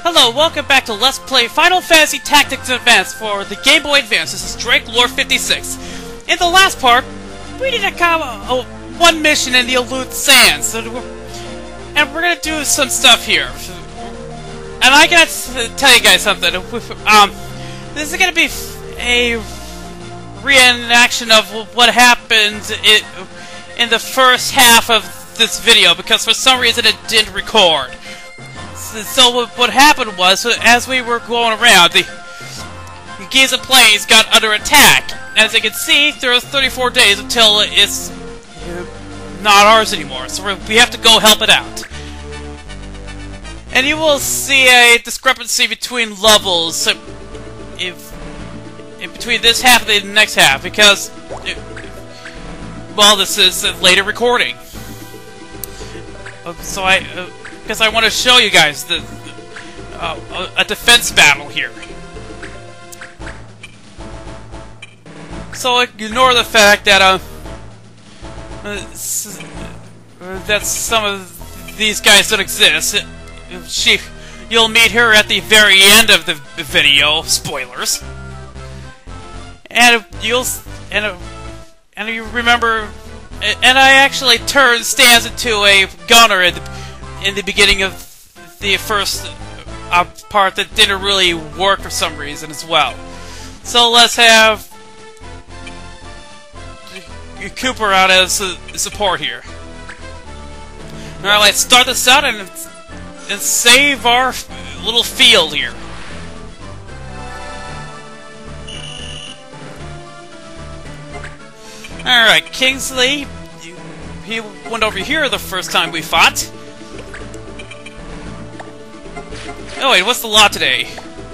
Hello, welcome back to Let's Play Final Fantasy Tactics Advance for the Game Boy Advance. This is Drake Lore 56. In the last part, we did one mission in the Elude Sands, and we're gonna do some stuff here. And I gotta tell you guys something. This is gonna be a reenaction of what happened in the first half of this video, because for some reason it didn't record. So what happened was, as we were going around, the Giza Plains got under attack. As you can see, there are 34 days until it's not ours anymore, so we have to go help it out. And you will see a discrepancy between levels between this half and the next half, because, well, this is a later recording. So because I want to show you guys a defense battle here. So ignore the fact that that some of these guys don't exist. You'll meet her at the very end of the video. Spoilers. And you remember. And I actually turned Stans into a gunner in the beginning of the first part that didn't really work for some reason as well. So let's have Cooper out as support here. Alright, let's start this out and save our little field here. Alright, Kingsley, he went over here the first time we fought. Oh wait, what's the law today?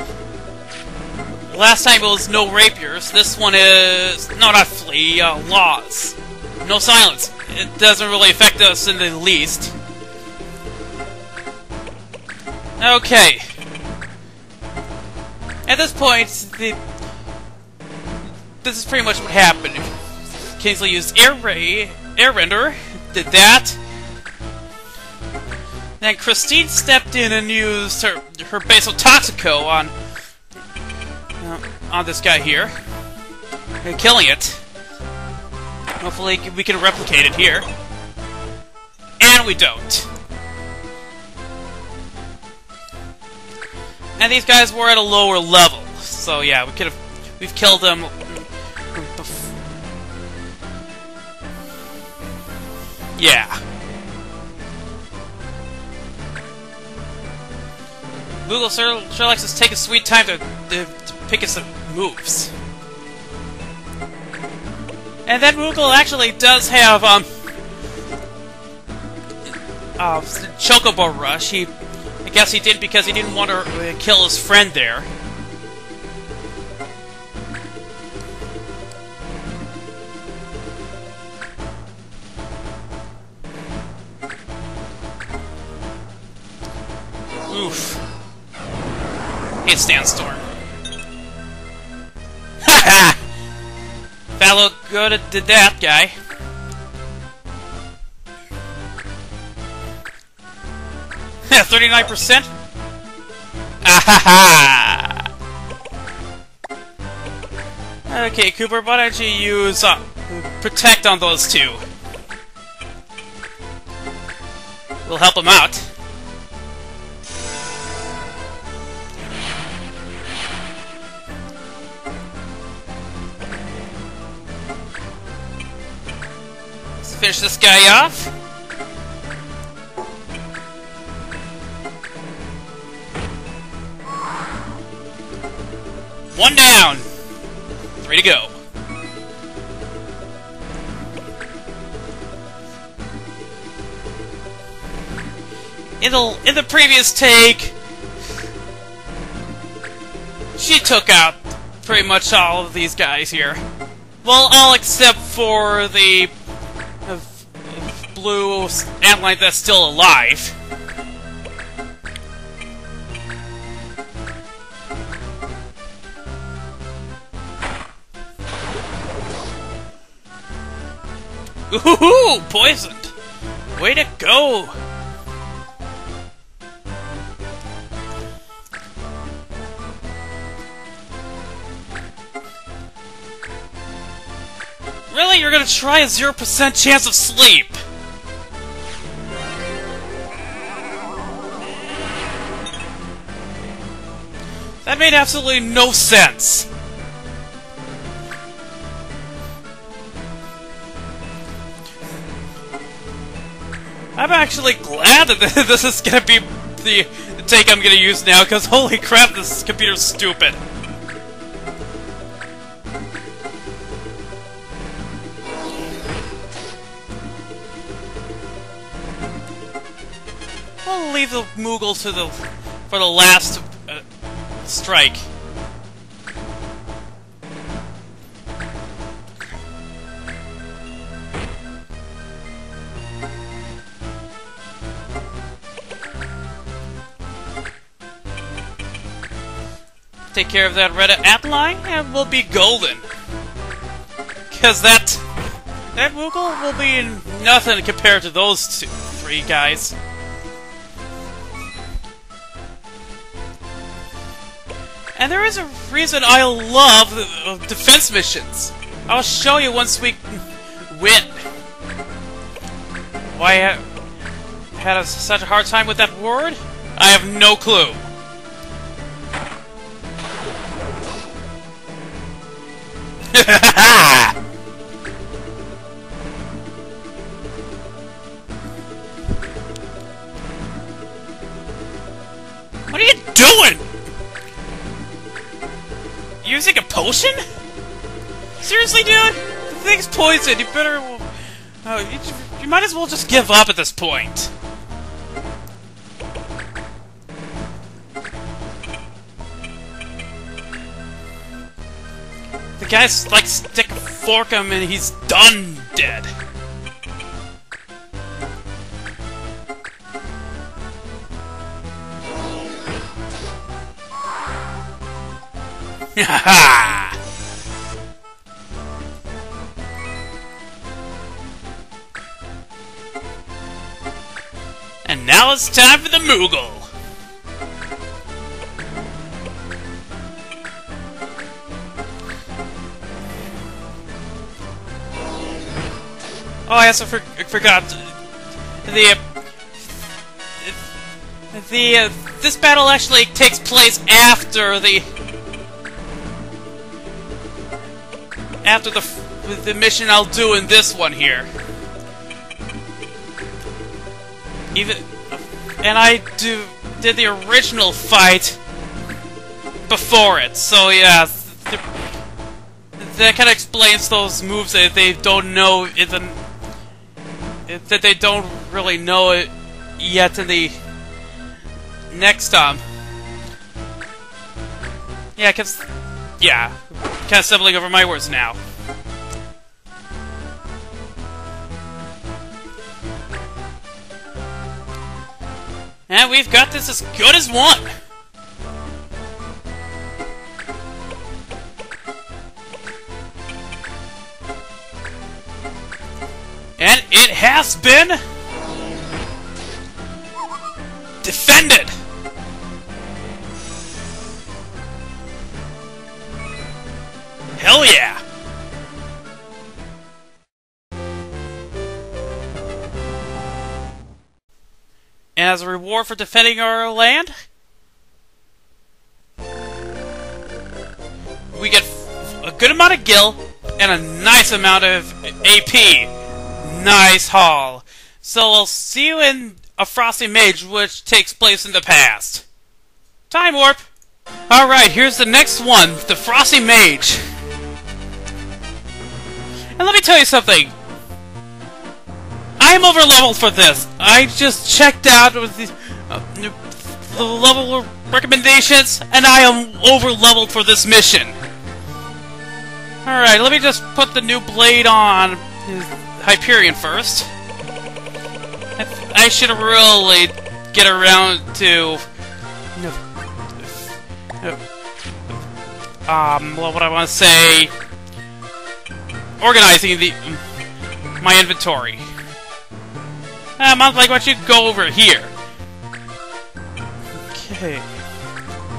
Last time it was no rapiers. This one is... no, not flee, laws. No silence. It doesn't really affect us in the least. Okay. At this point, this is pretty much what happened. Kingsley used Air Render, did that. Then Christine stepped in and used her Basal Toxico on this guy here, and killing it. Hopefully we can replicate it here. And we don't. And these guys were at a lower level, so yeah, we've killed them. Yeah. Moogle sure likes to take a sweet time to pick us some moves. And that Moogle actually does have Chocobo Rush. I guess he did because he didn't want to kill his friend there. Oof. Hate Sandstorm. Haha! That looked good at that guy. 39%? Ahaha! Okay, Cooper, why don't you use Protect on those two? We'll help them out. Finish this guy off. One down. 3 to go. In the previous take, she took out pretty much all of these guys here. Well, all except for the blue antlion that's still alive. Ooh, poisoned! Way to go! Really? You're gonna try a 0% chance of sleep? That made absolutely no sense. I'm actually glad that this is gonna be the take I'm gonna use now, because holy crap, this computer's stupid. I'll leave the Moogle for the last strike. Take care of that red outline, and we'll be golden. Cause that Moogle will be nothing compared to those three guys. And there is a reason I love defense missions. I'll show you once we win. Why I had such a hard time with that word? I have no clue. What are you doing? Using a potion? Seriously, dude? The thing's poisoned. You better... you might as well just give up at this point. The guy's like stick a fork him and he's done dead. Haha! And now it's time for the Moogle! Oh, I also forgot this battle actually takes place after the mission I'll do in this one here. And I did the original fight before it, so yeah, that kind of explains those moves that they don't know that they don't really know it yet in the next yeah, kind of stumbling over my words now. And we've got this as good as one! And it has been... defended! Hell yeah! And as a reward for defending our land, we get a good amount of gil and a nice amount of AP. Nice haul. So I'll see you in a Frosty Mage, which takes place in the past. Time warp! Alright, here's the next one, the Frosty Mage. And let me tell you something. I'm over-leveled for this. I just checked out with the level recommendations, and I am over-leveled for this mission. Alright, let me just put the new blade on Hyperion first. I should really get around to... well, what I want to say... organizing my inventory. Monthly, why don't you go over here? Okay.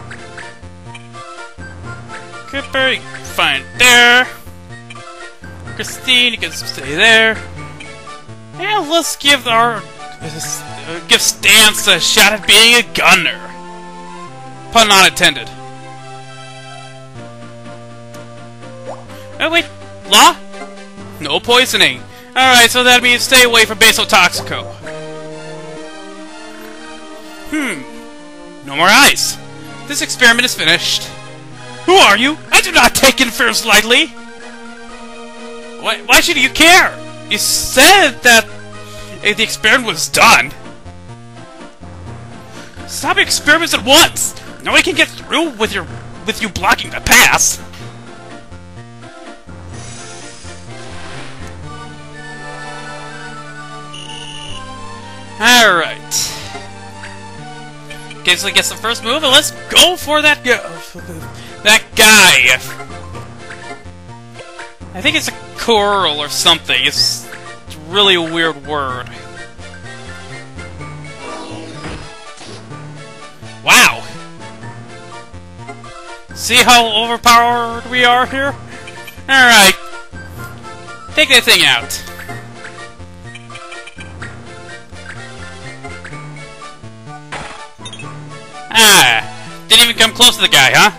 Cooper, fine there. Christine, you can stay there. And let's give give Stance a shot at being a gunner. Pun not intended. Oh wait, Law? No poisoning. Alright, so that means stay away from Baso Toxico. No more ice. This experiment is finished. Who are you? I do not take interference lightly. Why should you care? You said that the experiment was done. Stop your experiments at once. Now we can get through with you blocking the pass. Alright. Okay, so he gets the first move, and let's go for that guy. I think it's a curl or something. It's really a weird word. Wow! See how overpowered we are here? Alright. Take that thing out. Ah! Didn't even come close to the guy, huh?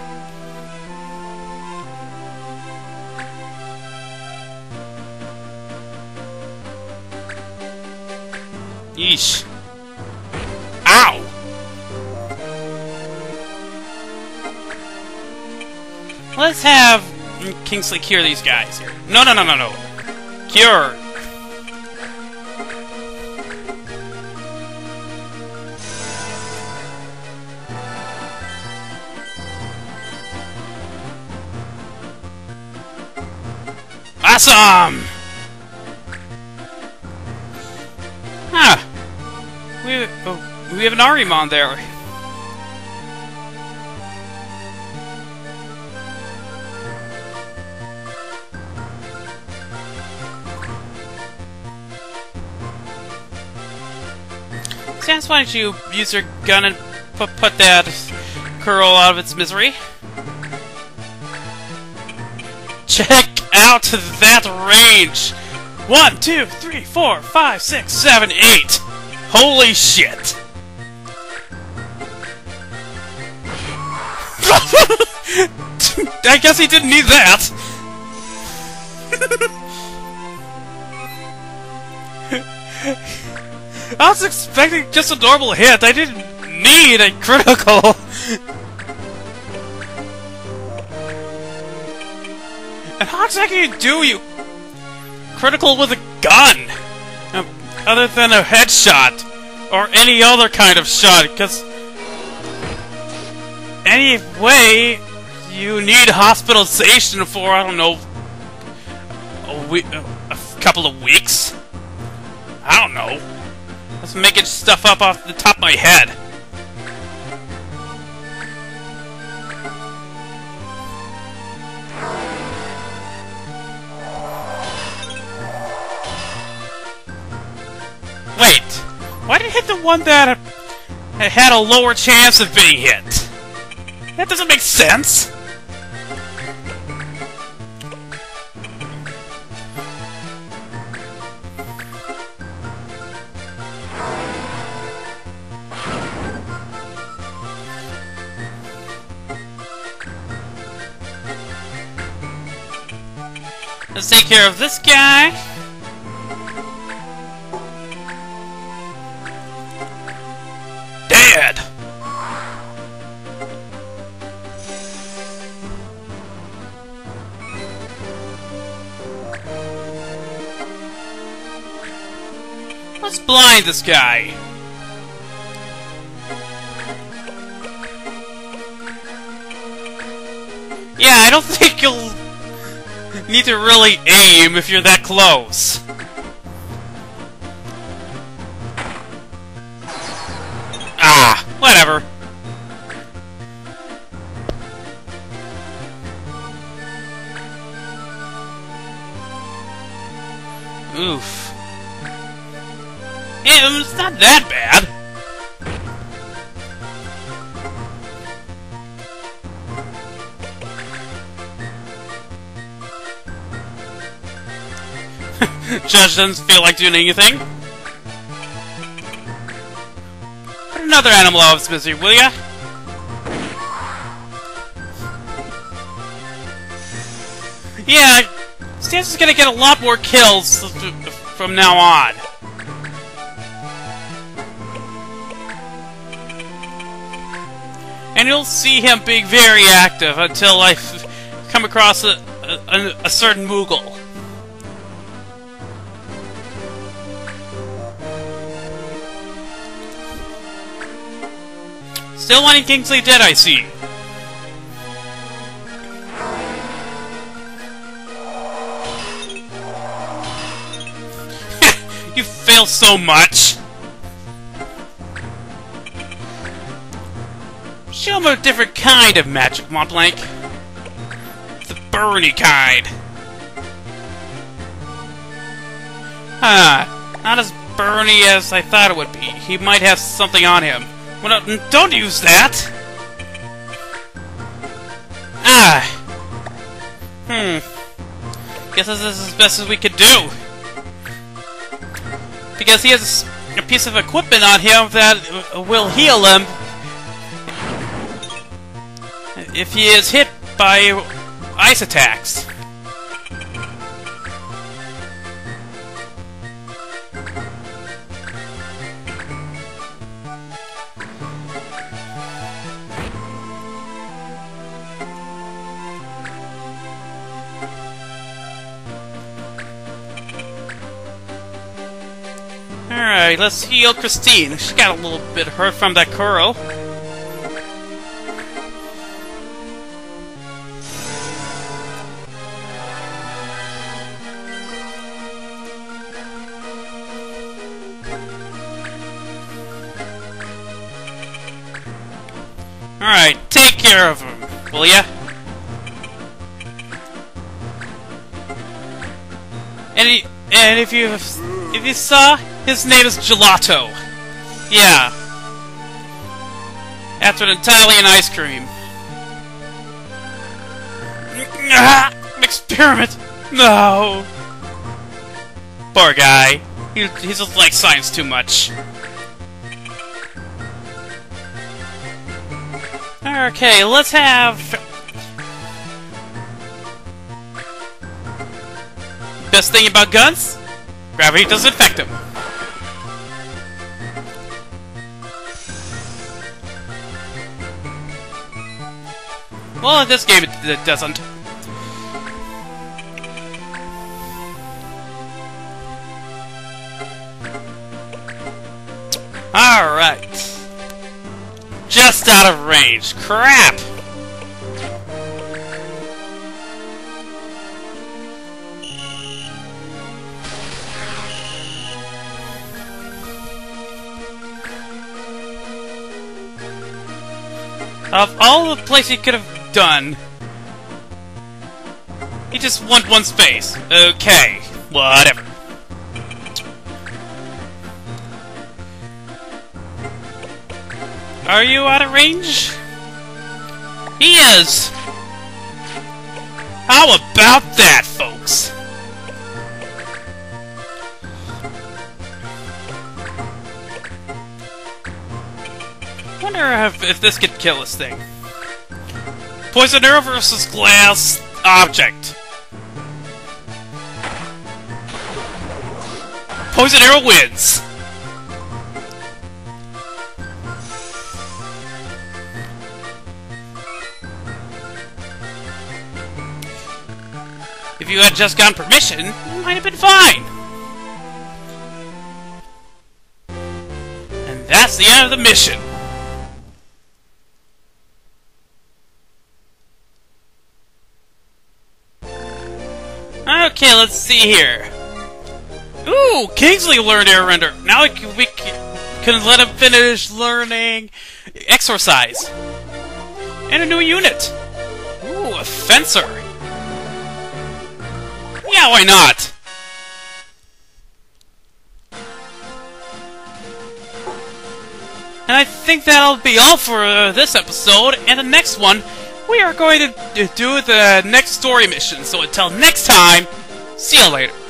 Yeesh. Ow! Let's have Kingsley cure these guys here. No. Cure! Awesome! Huh. We have an Arimon there. Sans, why don't you use your gun and put that curl out of its misery? Check out that range! 1, 2, 3, 4, 5, 6, 7, 8! Holy shit! I guess he didn't need that! I was expecting just a normal hit. I didn't need a critical. And how exactly do you critical with a gun? Other than a headshot or any other kind of shot, because anyway, you need hospitalization for, I don't know, a couple of weeks? I don't know. Just making stuff up off the top of my head. Wait, why did it hit the one that had a lower chance of being hit? That doesn't make sense. Let's take care of this guy. Dead! Let's blind this guy. Yeah, I don't think you'll need to really aim if you're that close. Ah, whatever. Oof. Yeah, it's not that bad. Judge doesn't feel like doing anything. Put another animal out of its misery, will ya? Yeah, Stance is gonna get a lot more kills from now on. And you'll see him being very active until I come across a certain Moogle. Still wanting Kingsley dead, I see. You fail so much! Show him a different kind of magic, Montblanc. The burny kind. Not as burny as I thought it would be. He might have something on him. Well, no, don't use that! Guess this is as best as we could do. Because he has a piece of equipment on him that will heal him if he is hit by ice attacks. Alright, let's heal Christine. She got a little bit hurt from that Kuro. Alright, take care of him, will ya? And if you saw, his name is Gelato. Yeah. After an Italian ice cream. Experiment! No! Poor guy. He just likes science too much. Okay, let's have... Best thing about guns? Gravity doesn't affect them. Well, in this game it doesn't. Alright. Just out of range. Crap! Of all the places he could have done, he just won one space. Okay, whatever. Are you out of range? He is! How about that, folks? Wonder if this could kill this thing. Poison arrow versus glass object. Poison arrow wins. If you had just gotten permission, it might have been fine. And that's the end of the mission. Okay, let's see here. Ooh, Kingsley learned Air Render. Now we can let him finish learning Exorcise. And a new unit. Ooh, a Fencer. Yeah, why not? And I think that'll be all for this episode. And the next one, we are going to do the next story mission. So until next time, see you later.